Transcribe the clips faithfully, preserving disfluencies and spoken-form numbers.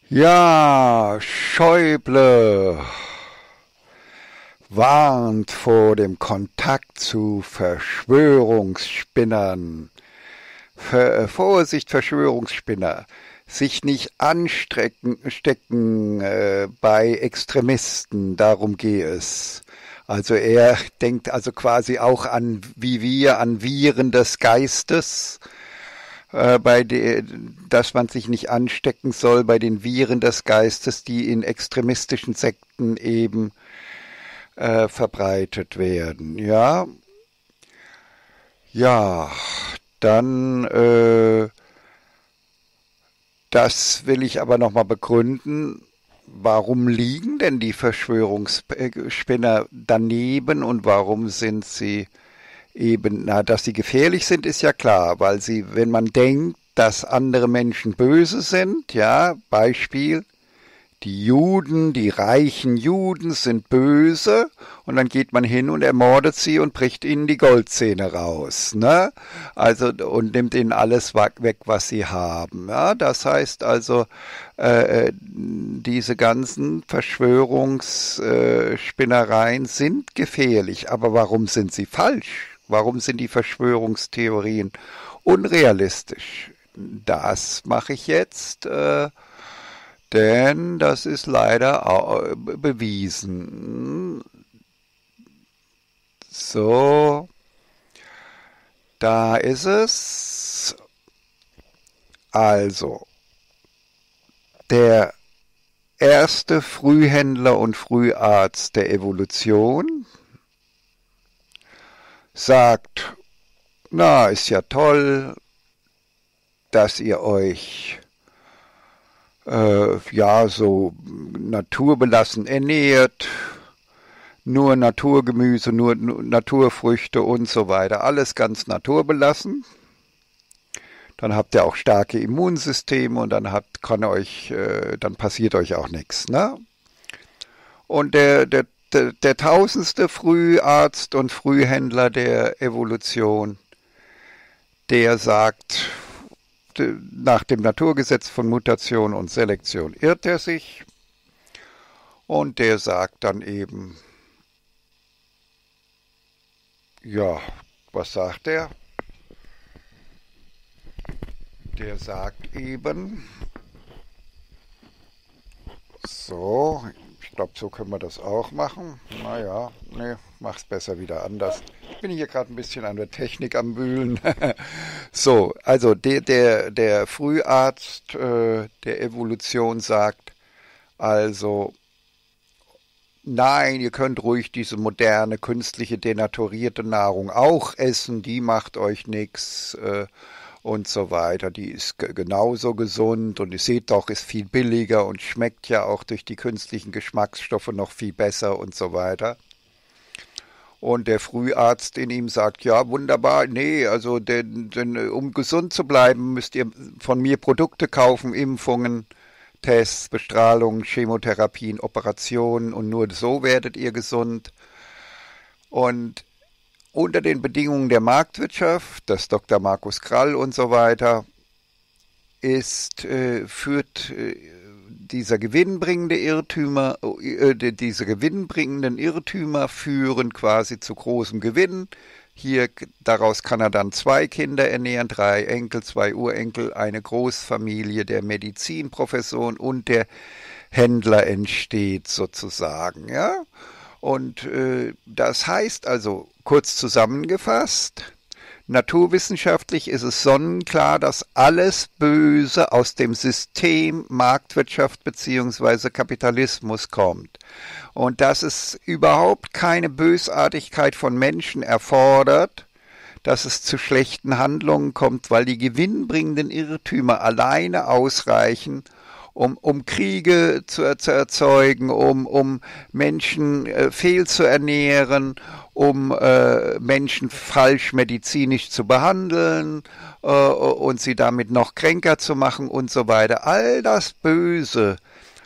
Ja, Schäuble warnt vor dem Kontakt zu Verschwörungsspinnern. Ver Vorsicht, Verschwörungsspinner. Sich nicht anstecken stecken, äh, bei Extremisten, darum geht es. Also er denkt also quasi auch an, wie wir, an Viren des Geistes, äh, bei de, dass man sich nicht anstecken soll bei den Viren des Geistes, die in extremistischen Sekten eben äh, verbreitet werden. Ja, ja, dann, äh, das will ich aber nochmal begründen. Warum liegen denn die Verschwörungsspinner daneben und warum sind sie eben, na, dass sie gefährlich sind, ist ja klar, weil sie, wenn man denkt, dass andere Menschen böse sind, ja, Beispiel, die Juden, die reichen Juden sind böse und dann geht man hin und ermordet sie und bricht ihnen die Goldzähne raus, ne? Also und nimmt ihnen alles weg, was sie haben. Ja? Das heißt also, äh, diese ganzen Verschwörungsspinnereien sind gefährlich. Aber warum sind sie falsch? Warum sind die Verschwörungstheorien unrealistisch? Das mache ich jetzt. Äh, Denn das ist leider bewiesen. So, da ist es. Also, der erste Frühhändler und Früharzt der Evolution sagt, na, ist ja toll, dass ihr euch Äh, ja, so naturbelassen ernährt, nur Naturgemüse, nur, nur Naturfrüchte und so weiter, alles ganz naturbelassen. Dann habt ihr auch starke Immunsysteme und dann habt, kann euch, äh, dann passiert euch auch nichts, ne? Und der, der, der, der tausendste Früharzt und Frühhändler der Evolution, der sagt, nach dem Naturgesetz von Mutation und Selektion irrt er sich und der sagt dann eben, ja, was sagt er? Der sagt eben, so, ich glaube, so können wir das auch machen. Naja, nee, mach's besser wieder anders. Ich bin hier gerade ein bisschen an der Technik am Wühlen. So, also der, der, der Früharzt äh, der Evolution sagt, also nein, ihr könnt ruhig diese moderne, künstliche, denaturierte Nahrung auch essen, die macht euch nichts äh, und so weiter. Die ist genauso gesund und ihr seht doch, ist viel billiger und schmeckt ja auch durch die künstlichen Geschmacksstoffe noch viel besser und so weiter. Und der Früharzt in ihm sagt, ja, wunderbar, nee, also denn, denn, um gesund zu bleiben, müsst ihr von mir Produkte kaufen, Impfungen, Tests, Bestrahlung, Chemotherapien, Operationen und nur so werdet ihr gesund. Und unter den Bedingungen der Marktwirtschaft, das Doktor Markus Krall und so weiter, ist, äh, führt äh, dieser gewinnbringende Irrtümer, äh, diese gewinnbringenden Irrtümer führen quasi zu großem Gewinn. Hier, daraus kann er dann zwei Kinder ernähren, drei Enkel, zwei Urenkel, eine Großfamilie der Medizinprofessoren und der Händler entsteht sozusagen, ja. Und äh, das heißt also, kurz zusammengefasst, naturwissenschaftlich ist es sonnenklar, dass alles Böse aus dem System Marktwirtschaft bzw. Kapitalismus kommt. Und dass es überhaupt keine Bösartigkeit von Menschen erfordert, dass es zu schlechten Handlungen kommt, weil die gewinnbringenden Irrtümer alleine ausreichen, um, um Kriege zu, zu erzeugen, um, um Menschen äh, fehl zu ernähren, um äh, Menschen falsch medizinisch zu behandeln äh, und sie damit noch kränker zu machen und so weiter. All das Böse,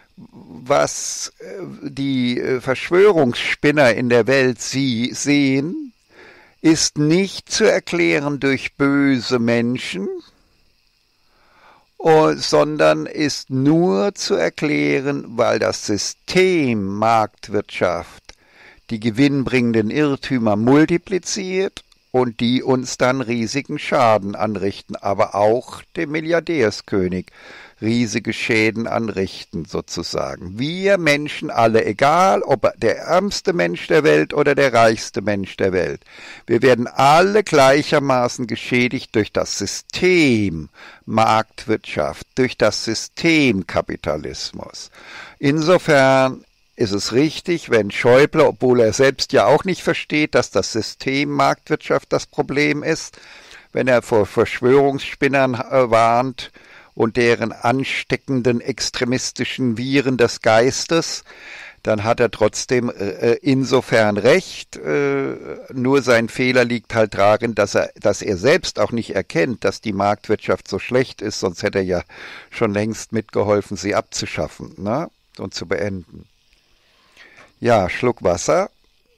was äh, die äh, Verschwörungsspinner in der Welt sie sehen, ist nicht zu erklären durch böse Menschen oh, sondern ist nur zu erklären, weil das System Marktwirtschaft die gewinnbringenden Irrtümer multipliziert und die uns dann riesigen Schaden anrichten, aber auch dem Milliardärskönig riesige Schäden anrichten sozusagen. Wir Menschen alle, egal ob der ärmste Mensch der Welt oder der reichste Mensch der Welt, wir werden alle gleichermaßen geschädigt durch das System Marktwirtschaft, durch das System Kapitalismus. Insofern ist es richtig, wenn Schäuble, obwohl er selbst ja auch nicht versteht, dass das System Marktwirtschaft das Problem ist, wenn er vor Verschwörungsspinnern äh, warnt und deren ansteckenden extremistischen Viren des Geistes, dann hat er trotzdem äh, insofern recht. Äh, nur sein Fehler liegt halt darin, dass er, dass er selbst auch nicht erkennt, dass die Marktwirtschaft so schlecht ist, sonst hätte er ja schon längst mitgeholfen, sie abzuschaffen, ne? Und zu beenden. Ja, Schluck Wasser.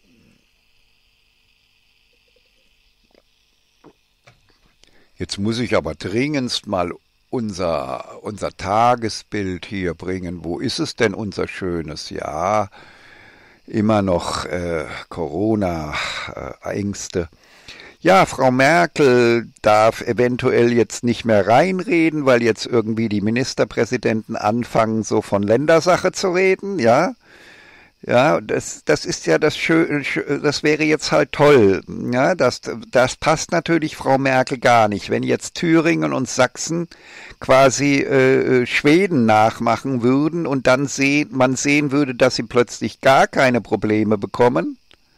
Jetzt muss ich aber dringendst mal unser, unser Tagesbild hier bringen. Wo ist es denn, unser schönes? Ja, immer noch äh, Corona-Ängste. Ja, Frau Merkel darf eventuell jetzt nicht mehr reinreden, weil jetzt irgendwie die Ministerpräsidenten anfangen, so von Ländersache zu reden, ja. Ja, das, das ist ja das Schöne, das wäre jetzt halt toll. Ja, das, das passt natürlich Frau Merkel gar nicht. Wenn jetzt Thüringen und Sachsen quasi äh, Schweden nachmachen würden und dann sehen, man sehen würde, dass sie plötzlich gar keine Probleme bekommen,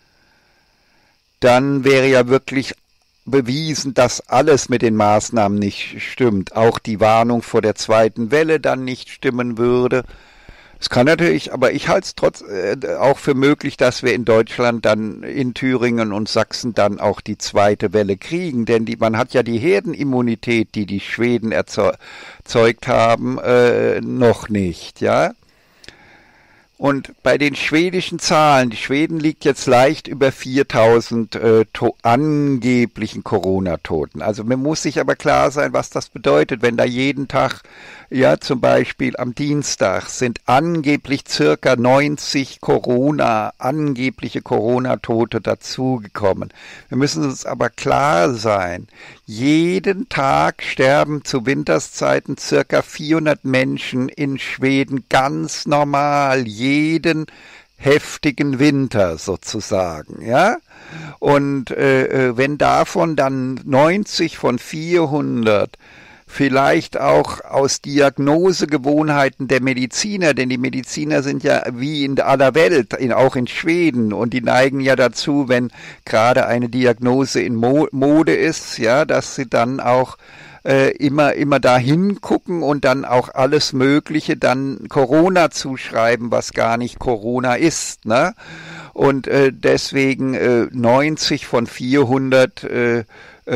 dann wäre ja wirklich bewiesen, dass alles mit den Maßnahmen nicht stimmt. Auch die Warnung vor der zweiten Welle dann nicht stimmen würde. Es kann natürlich, aber ich halte es trotz äh, auch für möglich, dass wir in Deutschland dann in Thüringen und Sachsen dann auch die zweite Welle kriegen, denn die, man hat ja die Herdenimmunität, die die Schweden erzeugt haben, äh, noch nicht, ja. Und bei den schwedischen Zahlen, die Schweden liegt jetzt leicht über viertausend äh, angeblichen Corona-Toten. Also man muss sich aber klar sein, was das bedeutet, wenn da jeden Tag, ja zum Beispiel am Dienstag sind angeblich circa neunzig Corona, angebliche Corona-Tote dazugekommen. Wir müssen uns aber klar sein, jeden Tag sterben zu Winterszeiten circa vierhundert Menschen in Schweden ganz normal, jeden heftigen Winter sozusagen, ja. Und äh, wenn davon dann neunzig von vierhundert vielleicht auch aus Diagnosegewohnheiten der Mediziner, denn die Mediziner sind ja wie in aller Welt, in, auch in Schweden, und die neigen ja dazu, wenn gerade eine Diagnose in Mo- Mode ist, ja, dass sie dann auch äh, immer immer da hingucken und dann auch alles Mögliche dann Corona zuschreiben, was gar nicht Corona ist, ne? Und äh, deswegen äh, neunzig von vierhundert äh,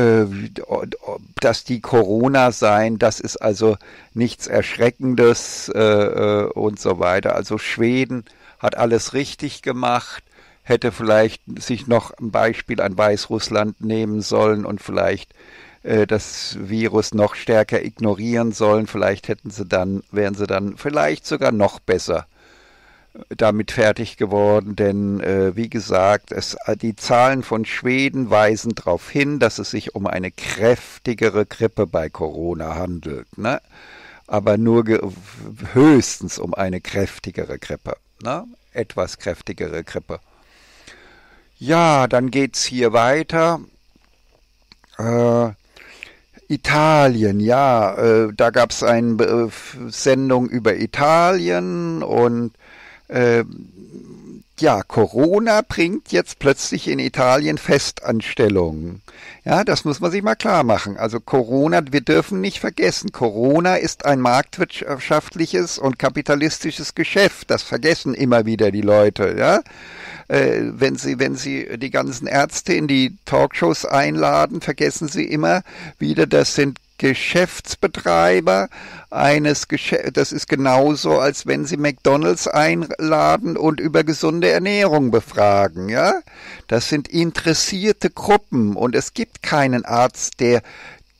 dass die Corona seien, das ist also nichts Erschreckendes äh, und so weiter. Also Schweden hat alles richtig gemacht, hätte vielleicht sich noch ein Beispiel an Weißrussland nehmen sollen und vielleicht äh, das Virus noch stärker ignorieren sollen. Vielleicht hätten sie dann, wären sie dann vielleicht sogar noch besser damit fertig geworden, denn äh, wie gesagt, es, die Zahlen von Schweden weisen darauf hin, dass es sich um eine kräftigere Grippe bei Corona handelt, ne? Aber nur höchstens um eine kräftigere Grippe, ne? Etwas kräftigere Grippe. Ja, dann geht's hier weiter. Äh, Italien, ja, äh, da gab's eine äh, Sendung über Italien und Äh, ja, Corona bringt jetzt plötzlich in Italien Festanstellungen. Ja, das muss man sich mal klar machen. Also Corona, wir dürfen nicht vergessen, Corona ist ein marktwirtschaftliches und kapitalistisches Geschäft. Das vergessen immer wieder die Leute, ja. Äh, wenn sie, wenn sie die ganzen Ärzte in die Talkshows einladen, vergessen sie immer wieder, das sind Geschäftsbetreiber eines Geschäfts. Das ist genauso, als wenn Sie McDonald's einladen und über gesunde Ernährung befragen, ja? Das sind interessierte Gruppen und es gibt keinen Arzt, der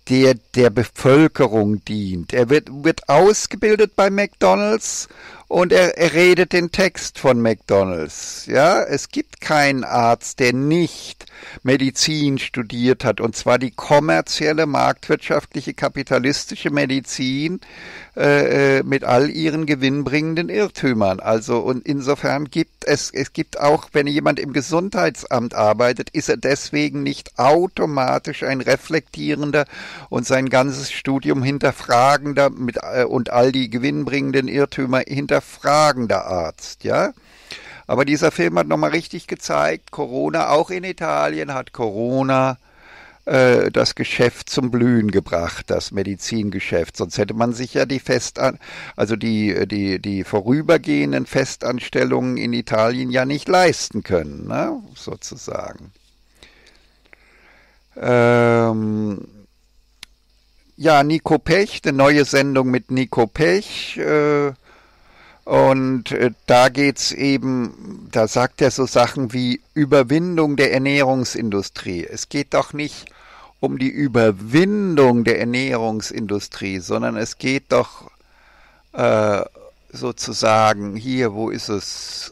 der der Bevölkerung dient. Er wird, wird ausgebildet bei McDonald's und er, er redet den Text von McDonald's. Ja, es gibt keinen Arzt, der nicht Medizin studiert hat, und zwar die kommerzielle, marktwirtschaftliche, kapitalistische Medizin äh, mit all ihren gewinnbringenden Irrtümern. Also, und insofern gibt es, es gibt auch, wenn jemand im Gesundheitsamt arbeitet, ist er deswegen nicht automatisch ein reflektierender und sein ganzes Studium hinterfragender mit, äh, und all die gewinnbringenden Irrtümer hinterfragender Arzt, ja. Aber dieser Film hat nochmal richtig gezeigt, Corona, auch in Italien hat Corona äh, das Geschäft zum Blühen gebracht, das Medizingeschäft. Sonst hätte man sich ja die Festan also die, die, die vorübergehenden Festanstellungen in Italien ja nicht leisten können, ne? Sozusagen. Ähm, ja, Nico Pech, eine neue Sendung mit Nico Pech, äh, Und äh, da geht's eben, da sagt er so Sachen wie Überwindung der Ernährungsindustrie. Es geht doch nicht um die Überwindung der Ernährungsindustrie, sondern es geht doch äh, sozusagen, hier, wo ist es?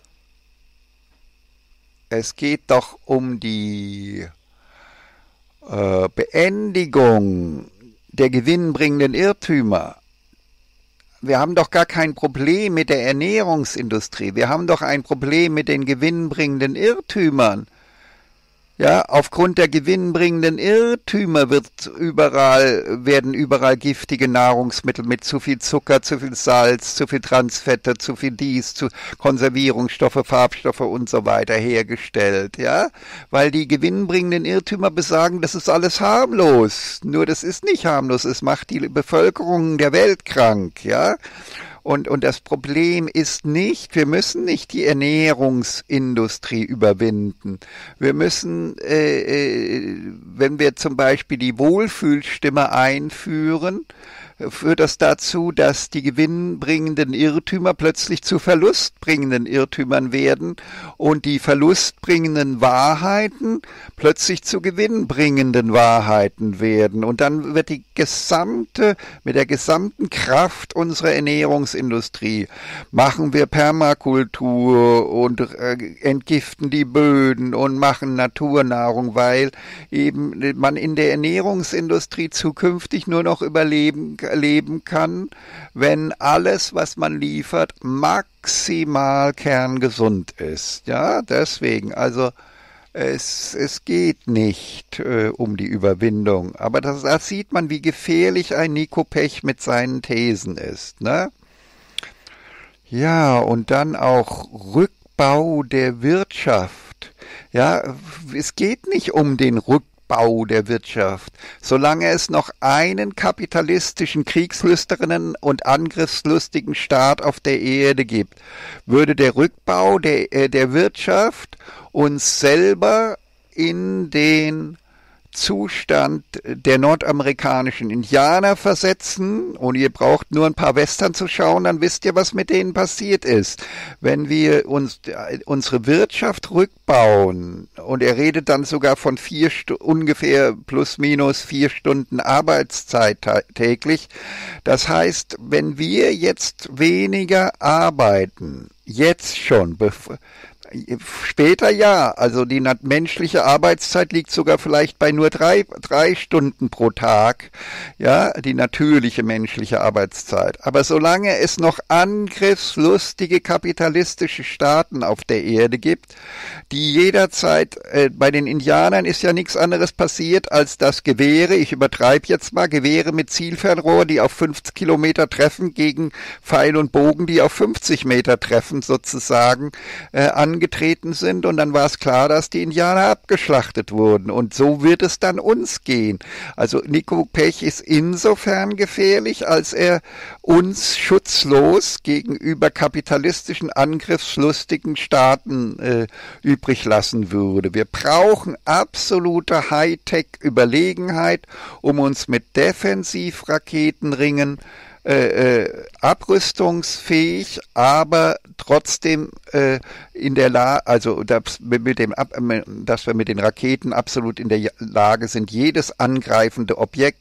Es geht doch um die äh, Beendigung der gewinnbringenden Irrtümer. Wir haben doch gar kein Problem mit der Ernährungsindustrie. Wir haben doch ein Problem mit den gewinnbringenden Irrtümern. Ja, aufgrund der gewinnbringenden Irrtümer wird überall, werden überall giftige Nahrungsmittel mit zu viel Zucker, zu viel Salz, zu viel Transfette, zu viel dies, zu Konservierungsstoffe, Farbstoffe und so weiter hergestellt, ja, weil die gewinnbringenden Irrtümer besagen, das ist alles harmlos. Nur das ist nicht harmlos, es macht die Bevölkerung der Welt krank, ja. Und, und das Problem ist nicht, wir müssen nicht die Ernährungsindustrie überwinden. Wir müssen, äh, äh, wenn wir zum Beispiel die Wohlfühlstimme einführen, führt das dazu, dass die gewinnbringenden Irrtümer plötzlich zu verlustbringenden Irrtümern werden und die verlustbringenden Wahrheiten plötzlich zu gewinnbringenden Wahrheiten werden. Und dann wird die gesamte, mit der gesamten Kraft unserer Ernährungsindustrie machen wir Permakultur und äh, entgiften die Böden und machen Naturnahrung, weil eben man in der Ernährungsindustrie zukünftig nur noch überleben leben kann, wenn alles, was man liefert, maximal kerngesund ist. Ja, deswegen, also es, es geht nicht äh, um die Überwindung. Aber das, da sieht man, wie gefährlich ein Nico Pech mit seinen Thesen ist, ne? Ja, und dann auch Rückbau der Wirtschaft. Ja, es geht nicht um den Rückbau Bau der Wirtschaft. Solange es noch einen kapitalistischen, kriegslüsternen und angriffslustigen Staat auf der Erde gibt, würde der Rückbau der, äh, der Wirtschaft uns selber in den Zustand der nordamerikanischen Indianer versetzen, und ihr braucht nur ein paar Western zu schauen, dann wisst ihr, was mit denen passiert ist. Wenn wir uns unsere Wirtschaft rückbauen, und er redet dann sogar von vier ungefähr plus minus vier Stunden Arbeitszeit täglich, das heißt, wenn wir jetzt weniger arbeiten, jetzt schon, bevor später ja, also die menschliche Arbeitszeit liegt sogar vielleicht bei nur drei, drei Stunden pro Tag, ja, die natürliche menschliche Arbeitszeit. Aber solange es noch angriffslustige kapitalistische Staaten auf der Erde gibt, die jederzeit, äh, bei den Indianern ist ja nichts anderes passiert, als dass Gewehre, ich übertreibe jetzt mal, Gewehre mit Zielfernrohr, die auf fünfzig Kilometer treffen, gegen Pfeil und Bogen, die auf fünfzig Meter treffen, sozusagen, äh, angetreten sind, und dann war es klar, dass die Indianer abgeschlachtet wurden, und so wird es dann uns gehen. Also Nico Pech ist insofern gefährlich, als er uns schutzlos gegenüber kapitalistischen, angriffslustigen Staaten äh, übrig lassen würde. Wir brauchen absolute Hightech-Überlegenheit, um uns mit Defensivraketenringen Äh, äh, abrüstungsfähig, aber trotzdem äh, in der Lage, also dass wir, mit dem, dass wir mit den Raketen absolut in der Lage sind, jedes angreifende Objekt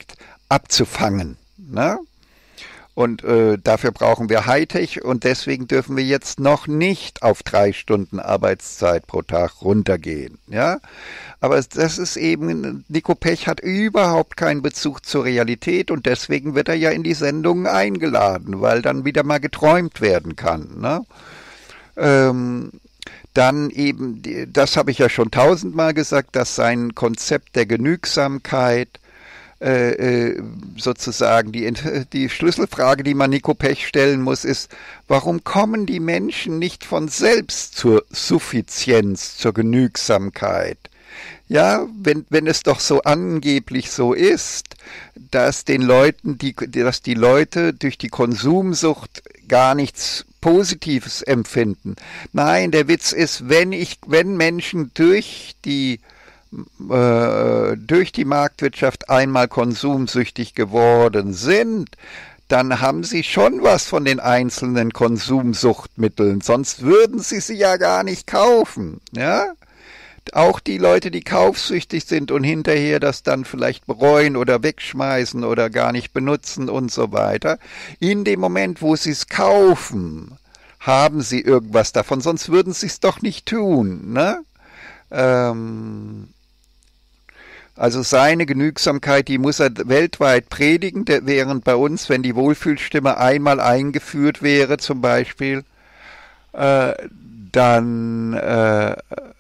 abzufangen. Ne? Und äh, dafür brauchen wir Hightech und deswegen dürfen wir jetzt noch nicht auf drei Stunden Arbeitszeit pro Tag runtergehen. Ja, aber das ist eben, Nico Pech hat überhaupt keinen Bezug zur Realität und deswegen wird er ja in die Sendungen eingeladen, weil dann wieder mal geträumt werden kann. Ne? Ähm, Dann eben, das habe ich ja schon tausendmal gesagt, dass sein Konzept der Genügsamkeit äh, sozusagen die, die Schlüsselfrage, die man Nico Pech stellen muss, ist, warum kommen die Menschen nicht von selbst zur Suffizienz, zur Genügsamkeit? Ja, wenn, wenn es doch so angeblich so ist, dass den Leuten, die, dass die Leute durch die Konsumsucht gar nichts Positives empfinden. Nein, der Witz ist, wenn ich, wenn Menschen durch die äh, durch die Marktwirtschaft einmal konsumsüchtig geworden sind, dann haben sie schon was von den einzelnen Konsumsuchtmitteln, sonst würden sie sie ja gar nicht kaufen, ja? Auch die Leute, die kaufsüchtig sind und hinterher das dann vielleicht bereuen oder wegschmeißen oder gar nicht benutzen und so weiter, in dem Moment, wo sie es kaufen, haben sie irgendwas davon, sonst würden sie es doch nicht tun. Ne? Ähm, also seine Genügsamkeit, die muss er weltweit predigen, während bei uns, wenn die Wohlfühlstimme einmal eingeführt wäre zum Beispiel, äh, dann... Äh,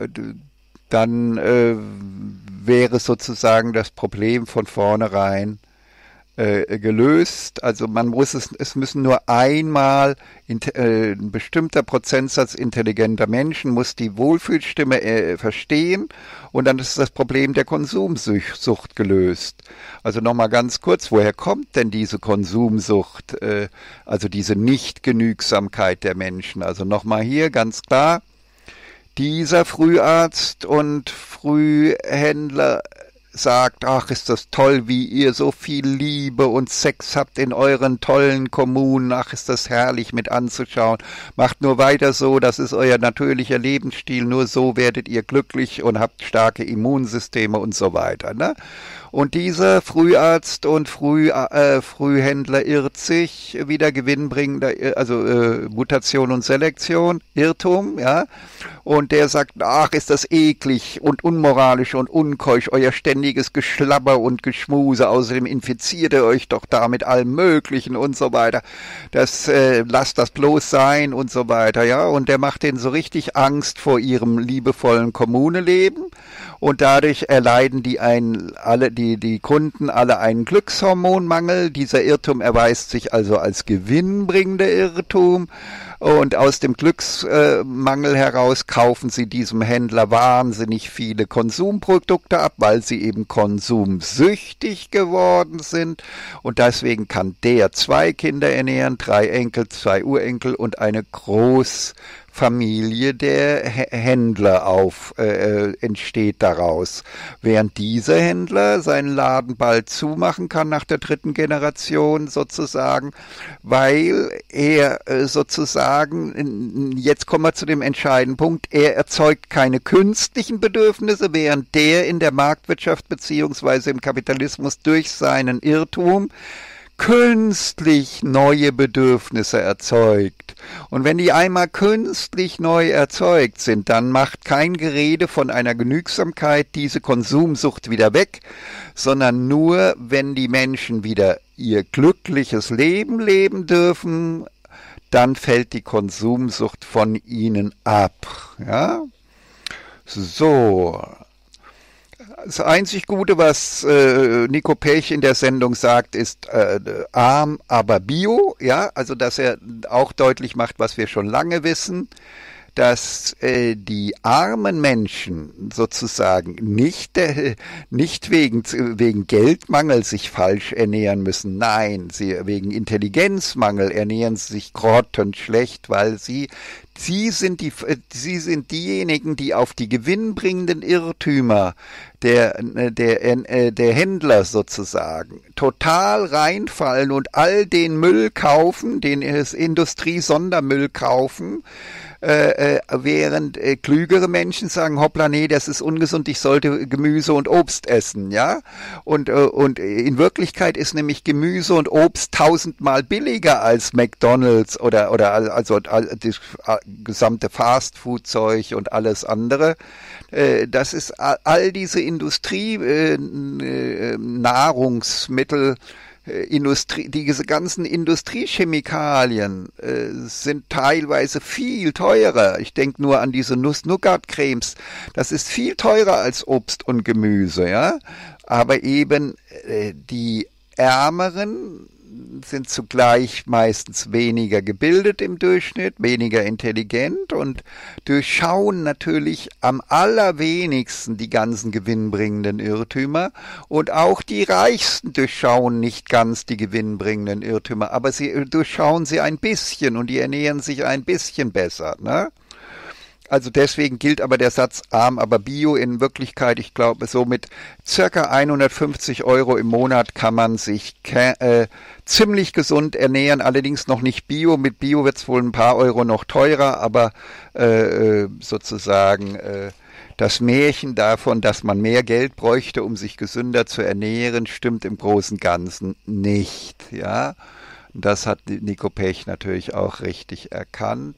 dann äh, wäre sozusagen das Problem von vornherein äh, gelöst. Also man muss es, es müssen nur einmal in, äh, ein bestimmter Prozentsatz intelligenter Menschen muss die Wohlfühlstimme äh, verstehen und dann ist das Problem der Konsumsucht gelöst. Also nochmal ganz kurz, woher kommt denn diese Konsumsucht, äh, also diese Nichtgenügsamkeit der Menschen? Also nochmal hier ganz klar, dieser Früharzt und Frühhändler sagt, ach, ist das toll, wie ihr so viel Liebe und Sex habt in euren tollen Kommunen, ach, ist das herrlich mit anzuschauen. Macht nur weiter so, das ist euer natürlicher Lebensstil, nur so werdet ihr glücklich und habt starke Immunsysteme und so weiter. Ne? Und dieser Früharzt und Früh, äh, Frühhändler irrt sich, wieder gewinnbringender, also äh, Mutation und Selektion, Irrtum, ja. Und der sagt, ach, ist das eklig und unmoralisch und unkeusch, euer ständiges Geschlabber und Geschmuse, außerdem infiziert ihr euch doch da mit allem Möglichen und so weiter. Das, äh, lasst das bloß sein und so weiter, ja. Und der macht denen so richtig Angst vor ihrem liebevollen Kommuneleben. Und dadurch erleiden die ein, alle, die, die Kunden alle einen Glückshormonmangel. Dieser Irrtum erweist sich also als gewinnbringender Irrtum. Und aus dem Glücksmangel heraus kaufen sie diesem Händler wahnsinnig viele Konsumprodukte ab, weil sie eben konsumsüchtig geworden sind. Und deswegen kann der zwei Kinder ernähren, drei Enkel, zwei Urenkel und eine Großfamilie der Händler auf äh, entsteht daraus. Während dieser Händler seinen Laden bald zumachen kann nach der dritten Generation sozusagen, weil er äh, sozusagen, jetzt kommen wir zu dem entscheidenden Punkt, er erzeugt keine künstlichen Bedürfnisse, während der in der Marktwirtschaft beziehungsweise im Kapitalismus durch seinen Irrtum künstlich neue Bedürfnisse erzeugt. Und wenn die einmal künstlich neu erzeugt sind, dann macht kein Gerede von einer Genügsamkeit diese Konsumsucht wieder weg, sondern nur, wenn die Menschen wieder ihr glückliches Leben leben dürfen, dann fällt die Konsumsucht von ihnen ab. Ja? So. Das einzig Gute, was äh, Nico Pech in der Sendung sagt, ist äh, arm, aber bio. Ja, also dass er auch deutlich macht, was wir schon lange wissen, dass äh, die armen Menschen sozusagen nicht, äh, nicht wegen, wegen Geldmangel sich falsch ernähren müssen. Nein, sie wegen Intelligenzmangel ernähren sie sich grottenschlecht, weil sie Sie sind die, Sie sind diejenigen, die auf die gewinnbringenden Irrtümer der, der, der Händler sozusagen total reinfallen und all den Müll kaufen, den Industriesondermüll kaufen, äh, äh, während äh, klügere Menschen sagen, hoppla, nee, das ist ungesund, ich sollte Gemüse und Obst essen, ja. Und, äh, und in Wirklichkeit ist nämlich Gemüse und Obst tausendmal billiger als McDonald's oder, oder also das gesamte Fastfood-Zeug und alles andere. Äh, das ist all, all diese Industrie, äh, äh, Nahrungsmittel, Industrie, diese ganzen Industriechemikalien äh, sind teilweise viel teurer. Ich denke nur an diese Nuss-Nougat-Cremes. Das ist viel teurer als Obst und Gemüse, ja. Aber eben äh, die Ärmeren sind zugleich meistens weniger gebildet im Durchschnitt, weniger intelligent und durchschauen natürlich am allerwenigsten die ganzen gewinnbringenden Irrtümer. Und auch die Reichsten durchschauen nicht ganz die gewinnbringenden Irrtümer, aber sie durchschauen sie ein bisschen und die ernähren sich ein bisschen besser, ne? Also deswegen gilt aber der Satz arm, aber bio in Wirklichkeit, ich glaube, so mit circa hundertfünfzig Euro im Monat kann man sich äh, ziemlich gesund ernähren, allerdings noch nicht bio. Mit Bio wird es wohl ein paar Euro noch teurer, aber äh, sozusagen äh, das Märchen davon, dass man mehr Geld bräuchte, um sich gesünder zu ernähren, stimmt im Großen und Ganzen nicht. Ja, das hat Nico Pech natürlich auch richtig erkannt.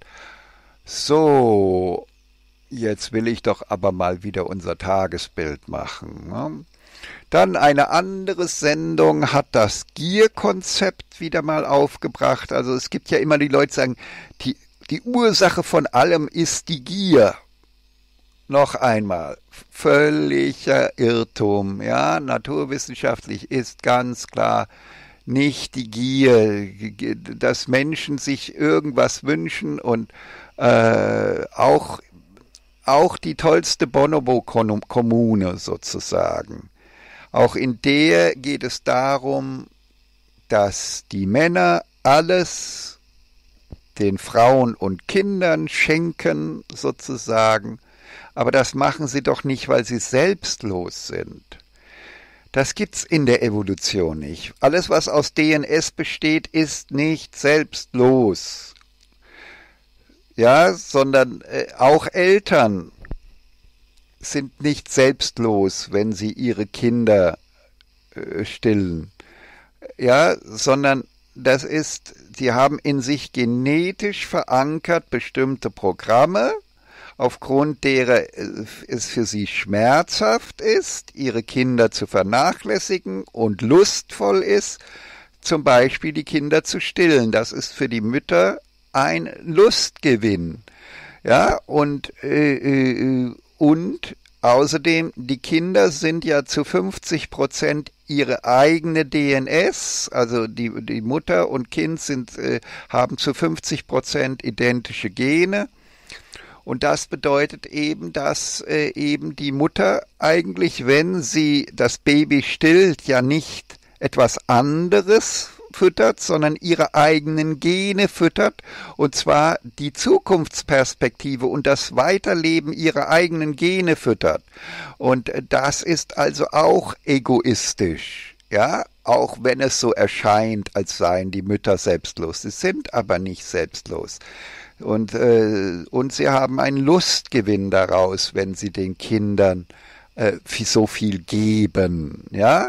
So, jetzt will ich doch aber mal wieder unser Tagesbild machen. Ne? Dann eine andere Sendung hat das Gierkonzept wieder mal aufgebracht. Also es gibt ja immer die Leute, die sagen, die, die Ursache von allem ist die Gier. Noch einmal, völliger Irrtum. Ja, naturwissenschaftlich ist ganz klar, nicht die Gier, dass Menschen sich irgendwas wünschen und äh, auch, auch die tollste Bonobo-Kommune sozusagen. Auch in der geht es darum, dass die Männer alles den Frauen und Kindern schenken sozusagen, aber das machen sie doch nicht, weil sie selbstlos sind. Das gibt's in der Evolution nicht. Alles, was aus D N S besteht, ist nicht selbstlos. Ja, sondern äh, auch Eltern sind nicht selbstlos, wenn sie ihre Kinder äh, stillen. Ja, sondern das ist, sie haben in sich genetisch verankert bestimmte Programme, aufgrund derer es für sie schmerzhaft ist, ihre Kinder zu vernachlässigen und lustvoll ist, zum Beispiel die Kinder zu stillen. Das ist für die Mütter ein Lustgewinn. Ja, und, äh, und außerdem, die Kinder sind ja zu fünfzig Prozent ihre eigene D N S, also die, die Mutter und Kind sind, äh, haben zu fünfzig Prozent identische Gene. Und das bedeutet eben, dass äh, eben die Mutter eigentlich, wenn sie das Baby stillt, ja nicht etwas anderes füttert, sondern ihre eigenen Gene füttert, und zwar die Zukunftsperspektive und das Weiterleben ihrer eigenen Gene füttert. Und das ist also auch egoistisch, ja, auch wenn es so erscheint, als seien die Mütter selbstlos. Sie sind aber nicht selbstlos. Und, äh, und sie haben einen Lustgewinn daraus, wenn sie den Kindern äh, so viel geben, ja.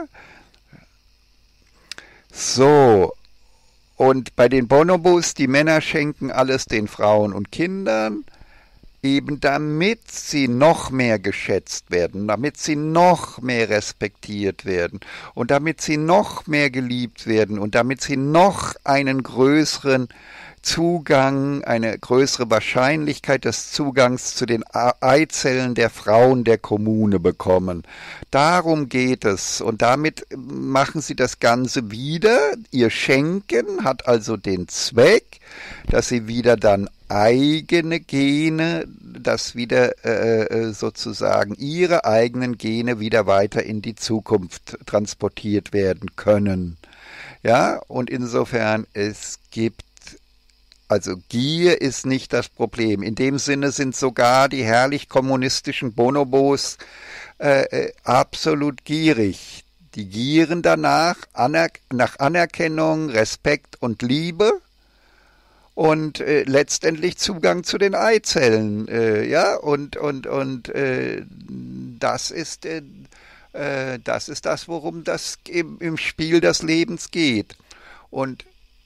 So, und bei den Bonobos, die Männer schenken alles den Frauen und Kindern, eben damit sie noch mehr geschätzt werden, damit sie noch mehr respektiert werden und damit sie noch mehr geliebt werden und damit sie noch einen größeren Zugang, eine größere Wahrscheinlichkeit des Zugangs zu den Eizellen der Frauen der Kommune bekommen. Darum geht es, und damit machen sie das Ganze wieder. Ihr Schenken hat also den Zweck, dass sie wieder dann eigene Gene, dass wieder äh, sozusagen ihre eigenen Gene wieder weiter in die Zukunft transportiert werden können. Ja, und insofern, es gibt Also Gier ist nicht das Problem. In dem Sinne sind sogar die herrlich kommunistischen Bonobos äh, äh, absolut gierig. Die gieren danach, aner- nach Anerkennung, Respekt und Liebe. und äh, letztendlich Zugang zu den Eizellen. Äh, ja, und, und, und äh, das ist, äh, äh, das ist das, worum das im, im Spiel des Lebens geht. Und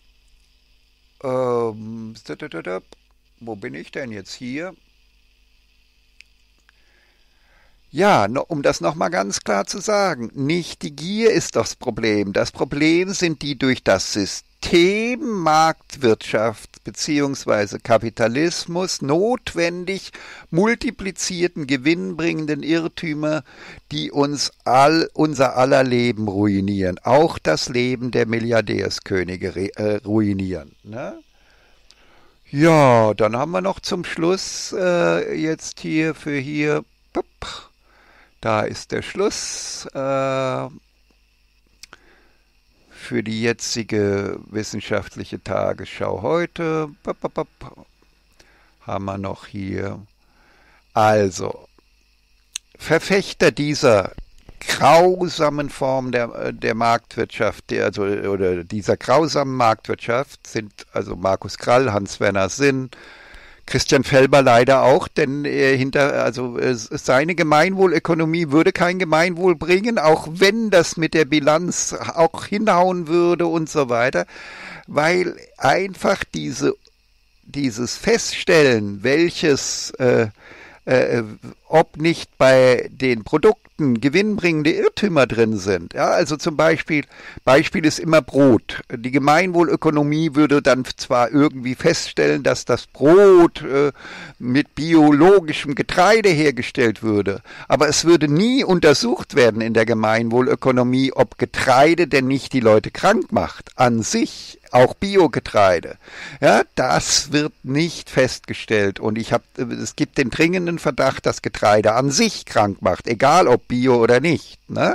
ähm, wo bin ich denn jetzt hier? Ja, um das nochmal ganz klar zu sagen, nicht die Gier ist das Problem. Das Problem sind die durch das System Marktwirtschaft bzw. Kapitalismus notwendig multiplizierten, gewinnbringenden Irrtümer, die uns all, unser aller Leben ruinieren. Auch das Leben der Milliardärskönige äh, ruinieren. Ne? Ja, dann haben wir noch zum Schluss äh, jetzt hier für hier... Da ist der Schluss äh, für die jetzige wissenschaftliche Tagesschau heute. Haben wir noch hier. Also, Verfechter dieser grausamen Form der, der Marktwirtschaft, der, also, oder dieser grausamen Marktwirtschaft sind also Markus Krall, Hans-Werner Sinn, Christian Felber leider auch, denn äh, hinter, also äh, seine Gemeinwohlökonomie würde kein Gemeinwohl bringen, auch wenn das mit der Bilanz auch hinhauen würde und so weiter, weil einfach diese, dieses Feststellen, welches, äh, äh, ob nicht bei den Produkten gewinnbringende Irrtümer drin sind. Ja, also zum Beispiel, Beispiel ist immer Brot. Die Gemeinwohlökonomie würde dann zwar irgendwie feststellen, dass das Brot äh, mit biologischem Getreide hergestellt würde, aber es würde nie untersucht werden in der Gemeinwohlökonomie, ob Getreide denn nicht die Leute krank macht, an sich. Auch Biogetreide. Ja, das wird nicht festgestellt. Und ich habe, es gibt den dringenden Verdacht, dass Getreide an sich krank macht, egal ob Bio oder nicht. Ne?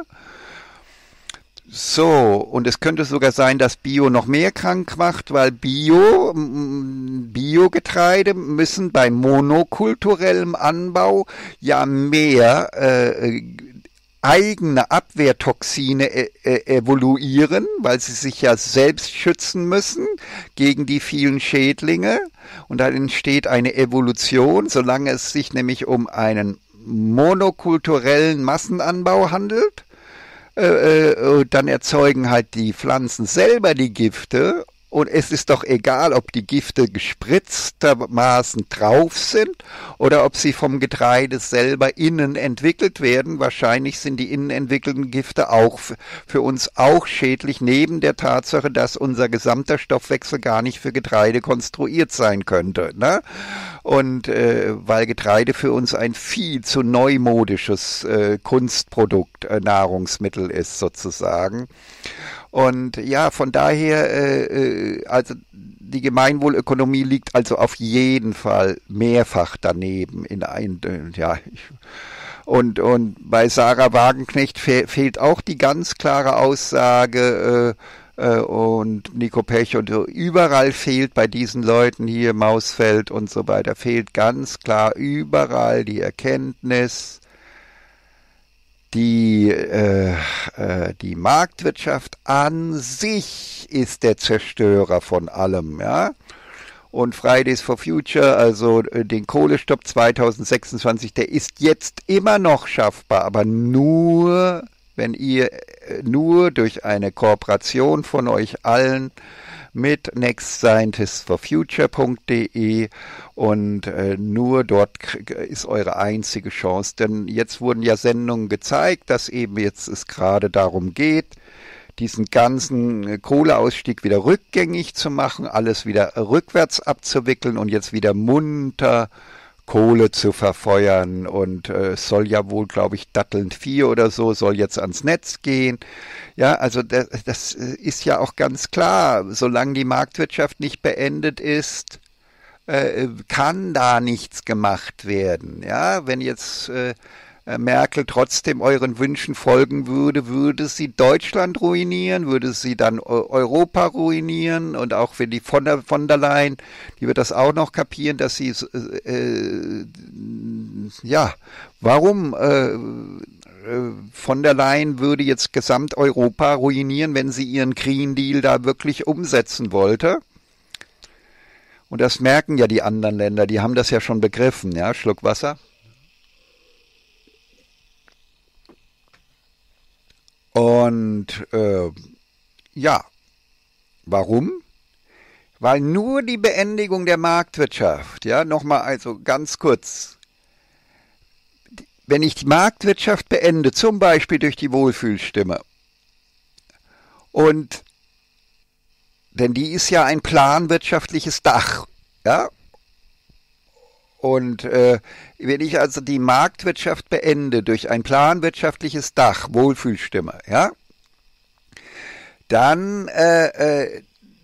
So, und es könnte sogar sein, dass Bio noch mehr krank macht, weil Bio, Biogetreide müssen bei monokulturellem Anbau ja mehr äh, eigene Abwehrtoxine e evoluieren, weil sie sich ja selbst schützen müssen gegen die vielen Schädlinge. Und dann entsteht eine Evolution, solange es sich nämlich um einen monokulturellen Massenanbau handelt. Äh, äh, dann erzeugen halt die Pflanzen selber die Gifte. Und es ist doch egal, ob die Gifte gespritztermaßen drauf sind oder ob sie vom Getreide selber innen entwickelt werden. Wahrscheinlich sind die innen entwickelten Gifte auch für uns auch schädlich, neben der Tatsache, dass unser gesamter Stoffwechsel gar nicht für Getreide konstruiert sein könnte. Ne? Und äh, weil Getreide für uns ein viel zu neumodisches äh, Kunstprodukt, äh, Nahrungsmittel ist sozusagen. Und ja, von daher, äh, also die Gemeinwohlökonomie liegt also auf jeden Fall mehrfach daneben. In ein, ja, ich, und, und bei Sarah Wagenknecht fe fehlt auch die ganz klare Aussage äh, äh, und Nico Pech und überall fehlt bei diesen Leuten hier, Mausfeld und so weiter, fehlt ganz klar überall die Erkenntnis, Die, äh, äh, die Marktwirtschaft an sich ist der Zerstörer von allem, ja. Und Fridays for Future, also äh, den Kohlestopp zweitausendsechsundzwanzig, der ist jetzt immer noch schaffbar, aber nur, wenn ihr äh, nur durch eine Kooperation von euch allen mit next scientists for future punkt de und äh, nur dort ist eure einzige Chance, denn jetzt wurden ja Sendungen gezeigt, dass eben jetzt es gerade darum geht, diesen ganzen Kohleausstieg wieder rückgängig zu machen, alles wieder rückwärts abzuwickeln und jetzt wieder munter Kohle zu verfeuern und äh, soll ja wohl, glaube ich, Datteln vier oder so, soll jetzt ans Netz gehen. Ja, also das, das ist ja auch ganz klar, solange die Marktwirtschaft nicht beendet ist, äh, kann da nichts gemacht werden. Ja, wenn jetzt äh, Merkel trotzdem euren Wünschen folgen würde, würde sie Deutschland ruinieren, würde sie dann Europa ruinieren und auch wenn die von der, von der Leyen, die wird das auch noch kapieren, dass sie, äh, ja, warum äh, von der Leyen würde jetzt Gesamteuropa ruinieren, wenn sie ihren Green Deal da wirklich umsetzen wollte. Und das merken ja die anderen Länder, die haben das ja schon begriffen, ja, Schluck Wasser. Und äh, ja, warum? Weil nur die Beendigung der Marktwirtschaft, ja, nochmal also ganz kurz, wenn ich die Marktwirtschaft beende, zum Beispiel durch die Wohlfühlstimme, und denn die ist ja ein planwirtschaftliches Dach, ja, und äh, wenn ich also die Marktwirtschaft beende durch ein planwirtschaftliches Dach, Wohlfühlstimme, ja, dann äh, äh,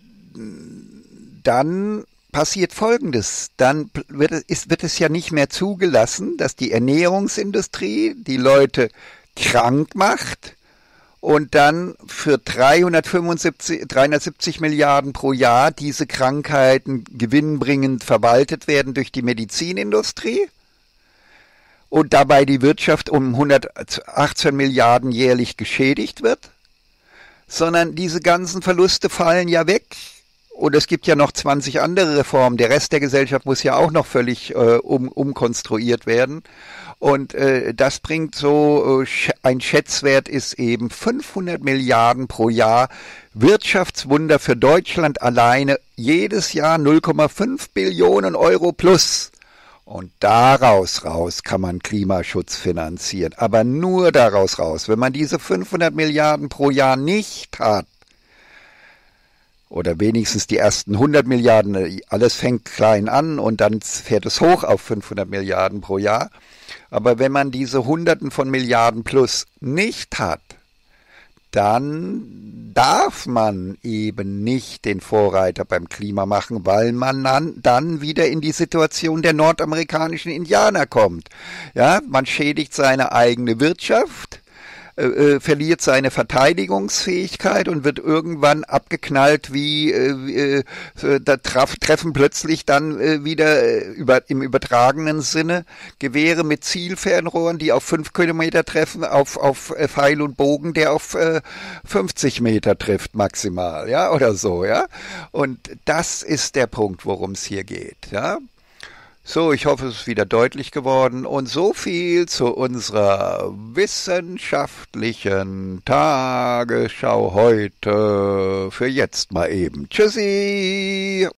dann passiert Folgendes. Dann wird es, wird es ja nicht mehr zugelassen, dass die Ernährungsindustrie die Leute krank macht und dann für dreihundertfünfundsiebzig, dreihundertsiebzig Milliarden pro Jahr diese Krankheiten gewinnbringend verwaltet werden durch die Medizinindustrie und dabei die Wirtschaft um hundertachtzehn Milliarden jährlich geschädigt wird, sondern diese ganzen Verluste fallen ja weg. Und es gibt ja noch zwanzig andere Reformen. Der Rest der Gesellschaft muss ja auch noch völlig äh, um, umkonstruiert werden. Und äh, das bringt so, äh, ein Schätzwert ist eben fünfhundert Milliarden pro Jahr. Wirtschaftswunder für Deutschland alleine. Jedes Jahr null Komma fünf Billionen Euro plus. Und daraus raus kann man Klimaschutz finanzieren. Aber nur daraus raus. Wenn man diese fünfhundert Milliarden pro Jahr nicht hat, oder wenigstens die ersten hundert Milliarden, alles fängt klein an und dann fährt es hoch auf fünfhundert Milliarden pro Jahr. Aber wenn man diese Hunderten von Milliarden plus nicht hat, dann darf man eben nicht den Vorreiter beim Klima machen, weil man dann, dann wieder in die Situation der nordamerikanischen Indianer kommt. Ja, man schädigt seine eigene Wirtschaft, Äh, verliert seine Verteidigungsfähigkeit und wird irgendwann abgeknallt wie, äh, äh, da traf, treffen plötzlich dann äh, wieder äh, über, im übertragenen Sinne Gewehre mit Zielfernrohren, die auf fünf Kilometer treffen, auf, auf äh, Pfeil und Bogen, der auf äh, fünfzig Meter trifft maximal, ja, oder so, ja. Und das ist der Punkt, worum es hier geht, ja. So, ich hoffe, es ist wieder deutlich geworden. Und so viel zu unserer wissenschaftlichen Tagesschau heute. Für jetzt mal eben. Tschüssi!